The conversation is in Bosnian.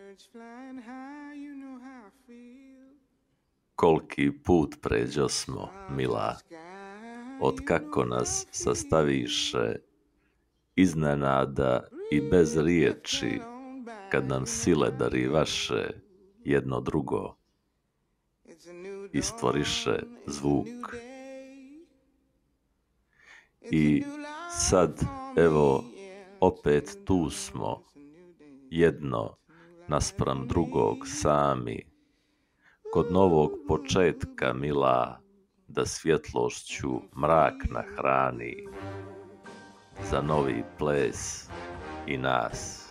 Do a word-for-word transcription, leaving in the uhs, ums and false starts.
Koliki put pređosmo, mila, otkako nas sastaviše iznenada i bez riječi, kad nam sile darivaše jedno drugo i stvoriše zvuk. I sad, evo, opet tu smo, jedno naspram drugog sami, kod novog početka, mila, da svjetlošću mrak nahrani za novi ples i nas.